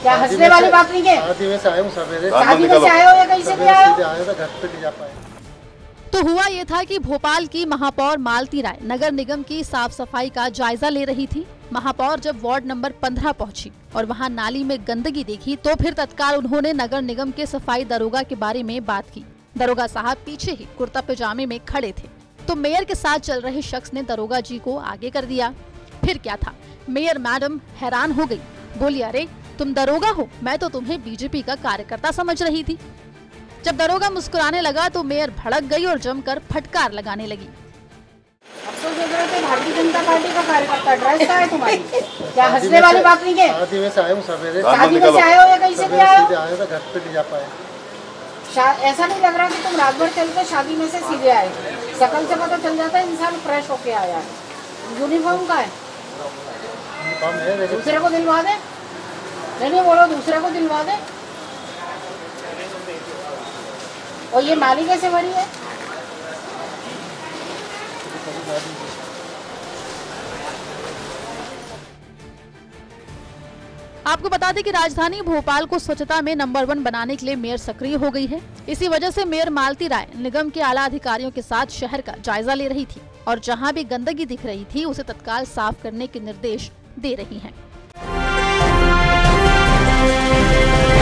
क्या हंसने वाली बात नहीं है? शादी में से आए हूँ सवेरे। शादी में से आए हो या कहीं से भी आए हो? आया था, घर पे नहीं जा पाए। तो हुआ ये था कि भोपाल की महापौर मालती राय नगर निगम की साफ सफाई का जायजा ले रही थी। महापौर जब वार्ड नंबर 15 पहुंची और वहां नाली में गंदगी देखी तो फिर तत्काल उन्होंने नगर निगम के सफाई दरोगा के बारे में बात की। दरोगा साहब पीछे ही कुर्ता पजामे में खड़े थे, तो मेयर के साथ चल रहे शख्स ने दरोगा जी को आगे कर दिया। फिर क्या था, मेयर मैडम हैरान हो गई, बोली अरे तुम दरोगा हो, मैं तो तुम्हें बीजेपी का कार्यकर्ता समझ रही थी। जब दरोगा मुस्कुराने लगा तो मेयर भड़क गई और जमकर फटकार लगाने लगी। अफसोस देख रहे थे भारतीय जनता पार्टी का कार्यकर्ता, ड्रेस का है तुम्हारी? क्या हंसने वाली बात नहीं है? शादी में से आए हूँ सवेरे। शादी में से आए हो या कहीं से भी आए हो? आया था, घर पे नहीं जा पाए। ऐसा नहीं लग रहा कि तुम रात भर चल के शादी में से सीधे आए। शकल से पता चल जाता है इंसान फ्रेश होके आया है। यूनिफॉर्म का है, दूसरे को दिलवा दे। नहीं बोलो, दूसरे को दिलवा दे। और ये माली कैसे भरी है? आपको बता दें कि राजधानी भोपाल को स्वच्छता में नंबर 1 बनाने के लिए मेयर सक्रिय हो गई है। इसी वजह से मेयर मालती राय निगम के आला अधिकारियों के साथ शहर का जायजा ले रही थी और जहां भी गंदगी दिख रही थी उसे तत्काल साफ करने के निर्देश दे रही हैं।